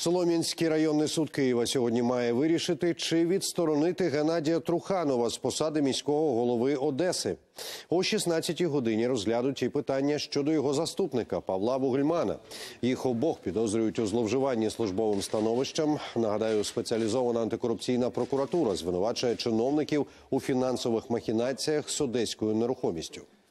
Солом'янський районний суд Києва сьогодні має вирішити, чи відсторонити Геннадія Труханова з посади міського голови Одеси. О 16-й годині розглянуть і питання щодо його заступника Павла Вугельмана. Їх обох підозрюють у зловживанні службовим становищем. Нагадаю, спеціалізована антикорупційна прокуратура звинувачує чиновників у фінансових махінаціях з одеською нерухомістю.